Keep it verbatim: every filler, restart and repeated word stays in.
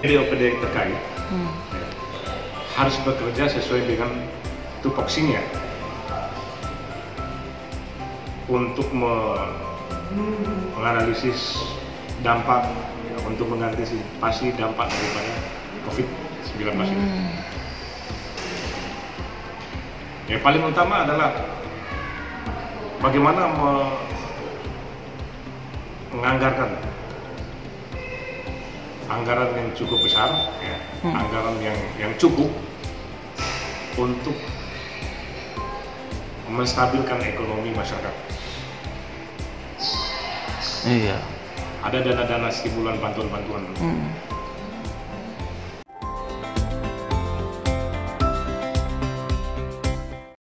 Jadi O P D terkait hmm. ya, harus bekerja sesuai dengan tupoksinya untuk me menganalisis dampak, ya, untuk mengantisipasi dampak daripada COVID sembilan belas ini. Hmm. Yang paling utama adalah bagaimana me menganggarkan anggaran yang cukup besar, ya, hmm. anggaran yang yang cukup untuk menstabilkan ekonomi masyarakat. Iya. Ada dana-dana stimulan bantuan-bantuan. Hmm.